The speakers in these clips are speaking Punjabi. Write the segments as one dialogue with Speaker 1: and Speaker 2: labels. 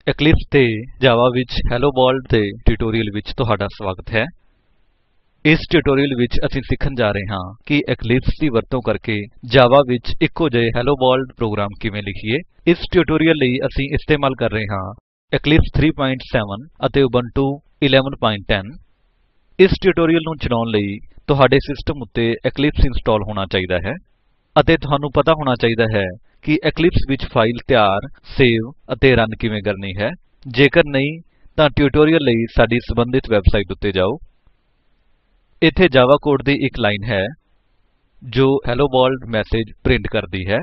Speaker 1: Eclipse ਤੇ Java ਵਿੱਚ Hello World ਦੇ ਟਿਊਟੋਰੀਅਲ ਵਿੱਚ ਤੁਹਾਡਾ ਸਵਾਗਤ ਹੈ। ਇਸ ਟਿਊਟੋਰੀਅਲ ਵਿੱਚ ਅਸੀਂ ਸਿੱਖਣ ਜਾ ਰਹੇ ਹਾਂ ਕਿ Eclipse ਦੀ ਵਰਤੋਂ ਕਰਕੇ Java ਵਿੱਚ ਇੱਕੋ ਜਿਹੇ Hello World ਪ੍ਰੋਗਰਾਮ ਕਿਵੇਂ ਲਿਖੀਏ। ਇਸ ਟਿਊਟੋਰੀਅਲ ਲਈ ਅਸੀਂ ਇਸਤੇਮਾਲ ਕਰ ਰਹੇ ਹਾਂ Eclipse 3.7 ਅਤੇ Ubuntu 11.10। ਇਸ ਟਿਊਟੋਰੀਅਲ ਨੂੰ ਚਲਾਉਣ ਲਈ ਤੁਹਾਡੇ ਸਿਸਟਮ ਉੱਤੇ Eclipse ਇੰਸਟਾਲ ਹੋਣਾ ਚਾਹੀਦਾ ਹੈ ਅਤੇ ਤੁਹਾਨੂੰ ਪਤਾ ਹੋਣਾ ਚਾਹੀਦਾ ਹੈ ਕਿ Eclipse ਵਿੱਚ ਫਾਇਲ ਤਿਆਰ, ਸੇਵ ਅਤੇ ਰਨ ਕਿਵੇਂ ਕਰਨੀ ਹੈ। ਜੇਕਰ ਨਹੀਂ ਤਾਂ ਟਿਊਟੋਰੀਅਲ ਲਈ ਸਾਡੀ ਸੰਬੰਧਿਤ ਵੈਬਸਾਈਟ ਉੱਤੇ ਜਾਓ। ਇੱਥੇ ਜਾਵਾ ਕੋਡ ਦੀ ਇੱਕ ਲਾਈਨ ਹੈ ਜੋ ਹੈਲੋ ਵਰਲਡ ਮੈਸੇਜ ਪ੍ਰਿੰਟ ਕਰਦੀ ਹੈ।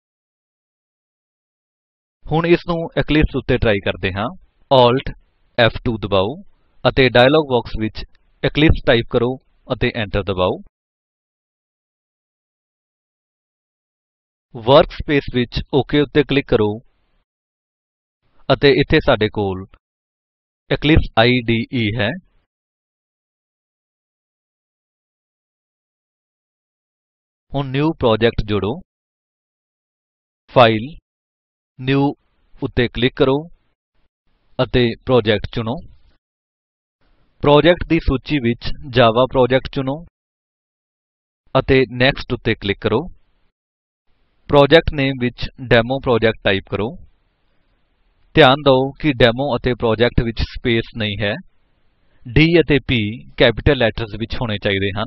Speaker 1: ਹੁਣ ਇਸ ਨੂੰ Eclipse ਉੱਤੇ ਟਰਾਈ ਕਰਦੇ ਹਾਂ। Alt F2 ਦਬਾਓ ਅਤੇ ਡਾਇਲਾਗ ਬਾਕਸ ਵਿੱਚ Eclipse ਟਾਈਪ ਕਰੋ ਅਤੇ enter ਦਬਾਓ। ਵਰਕਸਪੇਸ ਵਿੱਚ OK ਉੱਤੇ ਕਲਿਕ ਕਰੋ ਅਤੇ ਇੱਥੇ ਸਾਡੇ ਕੋਲ Eclipse IDE ਹੈ। ਹੁਣ ਨਿਊ ਪ੍ਰੋਜੈਕਟ ਜੋੜੋ। ਫਾਈਲ, ਨਿਊ ਉੱਤੇ ਕਲਿਕ ਕਰੋ ਅਤੇ ਪ੍ਰੋਜੈਕਟ ਚੁਣੋ। ਪ੍ਰੋਜੈਕਟ ਦੀ ਸੂਚੀ ਵਿੱਚ ਜਾਵਾ ਪ੍ਰੋਜੈਕਟ ਚੁਣੋ ਅਤੇ ਨੈਕਸਟ ਉੱਤੇ ਕਲਿਕ ਕਰੋ। ਪ੍ਰੋਜੈਕਟ ਨੇਮ ਵਿੱਚ ਡੇਮੋ ਪ੍ਰੋਜੈਕਟ ਟਾਈਪ ਕਰੋ। ਧਿਆਨ ਦਿਓ ਕਿ ਡੇਮੋ ਅਤੇ ਪ੍ਰੋਜੈਕਟ ਵਿੱਚ ਸਪੇਸ ਨਹੀਂ ਹੈ। D ਅਤੇ P ਕੈਪੀਟਲ ਲੈਟਰਸ ਵਿੱਚ ਹੋਣੇ ਚਾਹੀਦੇ ਹਨ।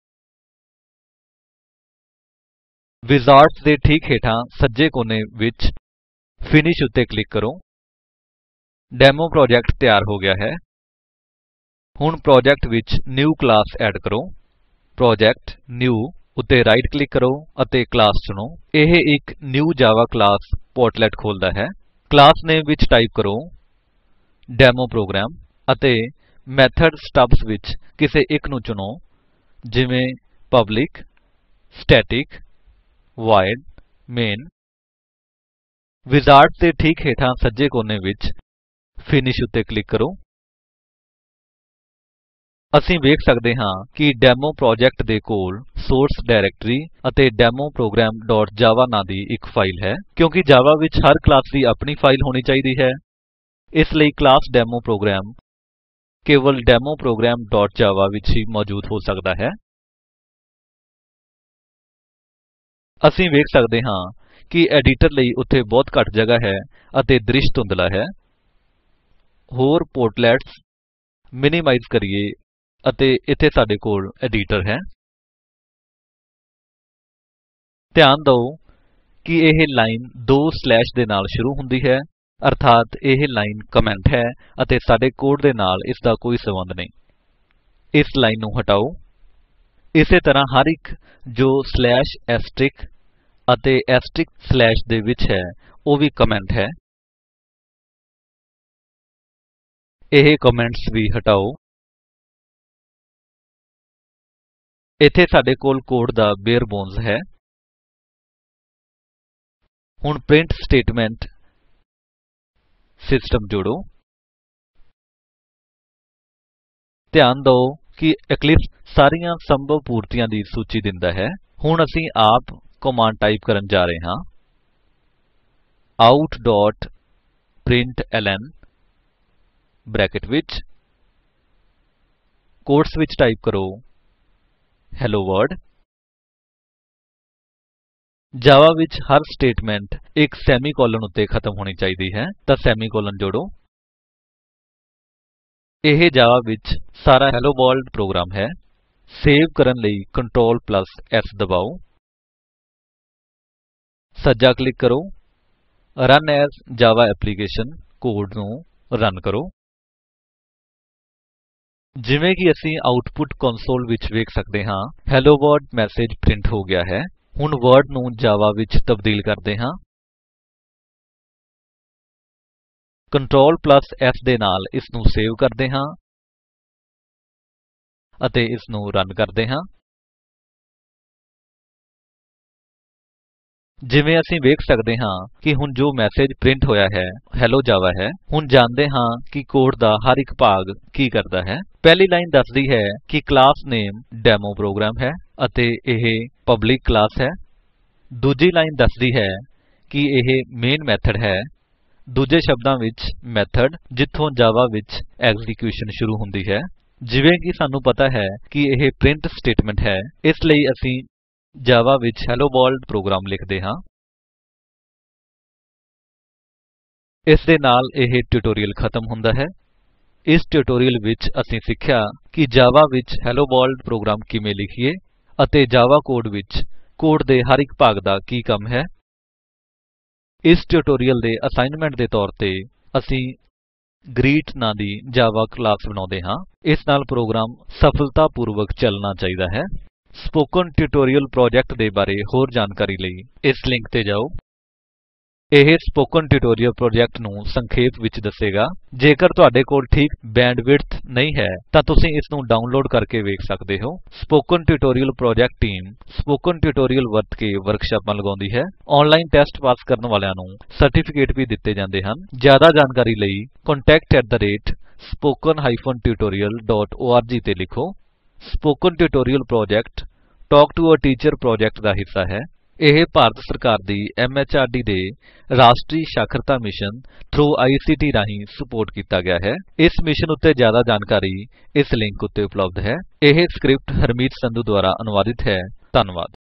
Speaker 1: ਵਿਜ਼ਾਰਡਸ ਦੇ ਠੀਕ ਹੇਠਾਂ ਸੱਜੇ ਕੋਨੇ ਵਿੱਚ ਫਿਨਿਸ਼ ਉੱਤੇ ਕਲਿਕ ਕਰੋ। ਡੇਮੋ ਪ੍ਰੋਜੈਕਟ ਤਿਆਰ ਹੋ ਗਿਆ ਹੈ। ਹੁਣ ਪ੍ਰੋਜੈਕਟ ਵਿੱਚ ਨਿਊ ਕਲਾਸ ਐਡ ਕਰੋ। ਪ੍ਰੋਜੈਕਟ ਨਿਊ ਉੱਤੇ ਰਾਈਟ ਕਲਿਕ ਕਰੋ ਅਤੇ ਕਲਾਸ ਚੁਣੋ। ਇਹ ਇੱਕ ਨਿਊ ਜਾਵਾ ਕਲਾਸ ਪੋਰਟਲੇਟ ਖੋਲਦਾ ਹੈ। ਕਲਾਸ ਨੇਮ ਵਿੱਚ ਟਾਈਪ ਕਰੋ ਡੇਮੋ ਪ੍ਰੋਗਰਾਮ ਅਤੇ ਮੈਥਡ ਸਟੱਬਜ਼ ਵਿੱਚ ਕਿਸੇ ਇੱਕ ਨੂੰ ਚੁਣੋ ਜਿਵੇਂ public, static, void, main. Wizard ਦੇ ਠੀਕ ਹੇਠਾਂ ਸੱਜੇ ਕੋਨੇ ਵਿੱਚ ਫਿਨਿਸ਼ ਉੱਤੇ ਕਲਿਕ ਕਰੋ। ਅਸੀਂ ਵੇਖ ਸਕਦੇ ਹਾਂ ਕਿ ਡੇਮੋ ਪ੍ਰੋਜੈਕਟ ਦੇ ਕੋਲ ਸੋਰਸ ਡਾਇਰੈਕਟਰੀ ਅਤੇ ਡੇਮੋ ਪ੍ਰੋਗਰਾਮ ਜਾਵਾ ਨਾਂ ਦੀ ਇੱਕ ਫਾਇਲ ਹੈ। ਕਿਉਂਕਿ ਜਾਵਾ ਵਿੱਚ ਹਰ ਕਲਾਸ ਦੀ ਆਪਣੀ ਫਾਇਲ ਹੋਣੀ ਚਾਹੀਦੀ ਹੈ, ਇਸ ਲਈ ਕਲਾਸ ਡੇਮੋ ਪ੍ਰੋਗਰਾਮ ਕੇਵਲ ਡੇਮੋ ਪ੍ਰੋਗਰਾਮ ਜਾਵਾ ਵਿੱਚ ਹੀ ਮੌਜੂਦ ਹੋ ਸਕਦਾ ਹੈ। ਅਸੀਂ ਵੇਖ ਸਕਦੇ ਹਾਂ ਕਿ ਐਡੀਟਰ ਲਈ ਉੱਥੇ ਬਹੁਤ ਘੱਟ ਜਗ੍ਹਾ ਹੈ ਅਤੇ ਦ੍ਰਿਸ਼ ਧੁੰਦਲਾ ਹੈ। ਹੋਰ ਪੋਰਟਲੇਟਸ ਮਿਨੀਮਾਈਜ਼ ਕਰੀਏ ਅਤੇ ਇੱਥੇ ਸਾਡੇ ਕੋਲ ਐਡੀਟਰ ਹੈ। ਧਿਆਨ ਦਿਓ ਕਿ ਇਹ ਲਾਈਨ 2 ਸਲੈਸ਼ ਦੇ ਨਾਲ ਸ਼ੁਰੂ ਹੁੰਦੀ ਹੈ, ਅਰਥਾਤ ਇਹ ਲਾਈਨ ਕਮੇਂਟ ਹੈ ਅਤੇ ਸਾਡੇ ਕੋਡ ਦੇ ਨਾਲ ਇਸਦਾ ਕੋਈ ਸੰਬੰਧ ਨਹੀਂ। ਇਸ ਲਾਈਨ ਨੂੰ ਹਟਾਓ। ਇਸੇ ਤਰ੍ਹਾਂ ਹਰ ਇੱਕ ਜੋ ਸਲੈਸ਼ ਐਸਟਰਿਕ ਅਤੇ ਐਸਟਰਿਕ ਸਲੈਸ਼ ਦੇ ਵਿੱਚ ਹੈ ਉਹ ਵੀ ਕਮੇਂਟ ਹੈ। ਇਹ ਕਮੇਂਟਸ ਵੀ ਹਟਾਓ। ਇੱਥੇ ਸਾਡੇ ਕੋਲ ਕੋਡ ਦਾ ਬੇਅਰ ਬੋਨਸ ਹੈ। ਹੁਣ ਪ੍ਰਿੰਟ ਸਟੇਟਮੈਂਟ ਸਿਸਟਮ ਜੋੜੋ। ਧਿਆਨ ਦਿਓ ਕਿ Eclipse ਸਾਰੀਆਂ ਸੰਭਵ ਪੂਰਤੀਆਂ ਦੀ ਸੂਚੀ ਦਿੰਦਾ ਹੈ। ਹੁਣ ਅਸੀਂ ਆਪ ਕਮਾਂਡ ਟਾਈਪ ਕਰਨ ਜਾ ਰਹੇ ਹਾਂ। out.println ਬਰੈਕੇਟ ਵਿੱਚ ਕੋਟਸ ਵਿੱਚ ਟਾਈਪ ਕਰੋ ਹੈਲੋ ਵਰਲਡ। ਜਾਵਾ ਵਿੱਚ ਹਰ ਸਟੇਟਮੇਂਟ ਇੱਕ ਸੈਮੀਕੋਲਨ ਉੱਤੇ ਖਤਮ ਹੋਣੀ ਚਾਹੀਦੀ ਹੈ, ਤਾਂ ਸੈਮੀਕੋਲਨ ਜੋੜੋ। ਇਹ ਜਾਵਾ ਵਿੱਚ ਸਾਰਾ ਹੈਲੋ ਵਰਲਡ ਪ੍ਰੋਗਰਾਮ ਹੈ। ਸੇਵ ਕਰਨ ਲਈ Ctrl+S ਦਬਾਓ। ਸੱਜਾ ਕਲਿਕ ਕਰੋ। Run as Java application code ਨੂੰ ਰਨ ਕਰੋ। ਜਿਵੇਂ ਕਿ ਅਸੀਂ ਆਉਟਪੁਟ ਕੰਸੋਲ ਵਿੱਚ ਵੇਖ ਸਕਦੇ ਹਾਂ, ਹੈਲੋ ਵਰਲਡ ਮੈਸੇਜ ਪ੍ਰਿੰਟ ਹੋ ਗਿਆ ਹੈ। ਹੁਣ ਵਰਡ ਨੂੰ ਜਾਵਾ ਵਿੱਚ ਤਬਦੀਲ ਕਰਦੇ ਹਾਂ। Ctrl+S ਦੇ ਨਾਲ ਇਸਨੂੰ ਸੇਵ ਕਰਦੇ ਹਾਂ ਅਤੇ ਇਸਨੂੰ ਰਨ ਕਰਦੇ ਹਾਂ। ਜਿਵੇਂ ਅਸੀਂ ਵੇਖ ਸਕਦੇ ਹਾਂ ਕਿ ਹੁਣ ਜੋ ਮੈਸੇਜ ਪ੍ਰਿੰਟ ਹੋਇਆ ਹੈ ਹੈਲੋ ਜਾਵਾ ਹੈ। ਹੁਣ ਜਾਣਦੇ ਹਾਂ ਕਿ ਕੋਡ ਦਾ ਹਰ ਇੱਕ ਭਾਗ ਕੀ ਕਰਦਾ ਹੈ। ਪਹਿਲੀ ਲਾਈਨ ਦੱਸਦੀ ਹੈ ਕਿ ਕਲਾਸ ਨੇਮ ਡੇਮੋ ਪ੍ਰੋਗਰਾਮ ਹੈ ਅਤੇ ਇਹ ਪਬਲਿਕ ਕਲਾਸ ਹੈ। ਦੂਜੀ ਲਾਈਨ ਦੱਸਦੀ ਹੈ ਕਿ ਇਹ ਮੇਨ ਮੇਥਡ ਹੈ ਦੂਜੇ ਸ਼ਬਦਾਂ ਵਿੱਚ ਮੇਥਡ ਜਿੱਥੋਂ ਜਾਵਾ ਵਿੱਚ ਐਕਸੀਕਿਊਸ਼ਨ ਸ਼ੁਰੂ ਹੁੰਦੀ ਹੈ। ਜਿਵੇਂ ਕਿ ਸਾਨੂੰ ਪਤਾ ਹੈ ਕਿ ਇਹ ਪ੍ਰਿੰਟ ਸਟੇਟਮੈਂਟ ਹੈ, ਇਸ ਲਈ ਅਸੀਂ ਜਾਵਾ ਵਿੱਚ ਹੈਲੋ ਵਰਲਡ ਪ੍ਰੋਗਰਾਮ ਲਿਖਦੇ ਹਾਂ। ਇਸ ਦੇ ਨਾਲ ਇਹ ਟਿਊਟੋਰਿਅਲ ਖਤਮ ਹੁੰਦਾ ਹੈ। ਇਸ ਟਿਊਟੋਰਿਅਲ ਵਿੱਚ ਅਸੀਂ ਸਿੱਖਿਆ ਕਿ ਜਾਵਾ ਵਿੱਚ ਹੈਲੋ ਵਰਲਡ ਪ੍ਰੋਗਰਾਮ ਕਿਵੇਂ ਲਿਖੀਏ ਅਤੇ ਜਾਵਾ ਕੋਡ ਵਿੱਚ ਕੋਡ ਦੇ ਹਰ ਇੱਕ ਭਾਗ ਦਾ ਕੀ ਕੰਮ ਹੈ। ਇਸ ਟਿਊਟੋਰਿਅਲ ਦੇ ਅਸਾਈਨਮੈਂਟ ਦੇ ਤੌਰ ਤੇ ਅਸੀਂ ਗ੍ਰੀਟ ਨਾਂ ਦੀ ਜਾਵਾ ਕਲਾਸ ਬਣਾਉਂਦੇ ਹਾਂ। ਇਸ ਨਾਲ ਪ੍ਰੋਗਰਾਮ ਸਫਲਤਾਪੂਰਵਕ ਚੱਲਣਾ ਚਾਹੀਦਾ ਹੈ। ਸਪੋਕਨ ਟਿਊਟੋਰਿਅਲ ਪ੍ਰੋਜੇਕਟ ਦੇ ਬਾਰੇ ਹੋਰ ਜਾਣਕਾਰੀ ਲਈ ਇਸ ਲਿੰਕ ਤੇ ਜਾਓ। ਇਹ ਸਪੋਕਨ ਟਿਊਟੋਰਿਅਲ ਪ੍ਰੋਜੇਕਟ ਨੂੰ ਸੰਖੇਪ ਵਿੱਚ ਦੱਸੇਗਾ। ਜੇਕਰ ਤੁਹਾਡੇ ਕੋਲ ਠੀਕ ਬੈਂਡਵਿਡਥ ਨਹੀਂ ਹੈ ਤਾਂ ਤੁਸੀਂ ਇਸ ਨੂੰ ਡਾਉਨਲੋਡ ਕਰਕੇ ਵੇਖ ਸਕਦੇ ਹੋ। Spoken tutorial project team spoken tutorial ਵਰਤ ਕੇ ਵਰਕਸ਼ਾਪਾਂ ਲਗਾਉਂਦੀ ਹੈ। ਆਨਲਾਈਨ ਟੈਸਟ ਪਾਸ ਕਰਨ ਵਾਲਿਆਂ ਨੂੰ ਸਰਟੀਫਿਕੇਟ ਵੀ ਦਿੱਤੇ ਜਾਂਦੇ ਹਨ। ਜ਼ਿਆਦਾ ਜਾਣਕਾਰੀ ਲਈ contact@spoken-tutorial.org ਤੇ ਲਿਖੋ। Spoken tutorial project talk to a teacher project ਦਾ ਹਿੱਸਾ ਹੈ। ਇਹ ਭਾਰਤ ਸਰਕਾਰ ਦੀ MHRD ਦੇ ਰਾਸ਼ਟਰੀ ਸਾਖਰਤਾ ਮਿਸ਼ਨ ਥ੍ਰੂ ICT ਰਾਹੀਂ ਸਪੋਰਟ ਕੀਤਾ ਗਿਆ ਹੈ। ਇਸ ਮਿਸ਼ਨ ਉੱਤੇ ਜ਼ਿਆਦਾ ਜਾਣਕਾਰੀ ਇਸ ਲਿੰਕ ਉੱਤੇ ਉਪਲੱਬਧ ਹੈ। ਇਹ ਸਕਰਿਪਟ ਹਰਮੀਤ ਸੰਧੂ ਦੁਆਰਾ ਅਨੁਵਾਦਿਤ ਹੈ। ਧੰਨਵਾਦ।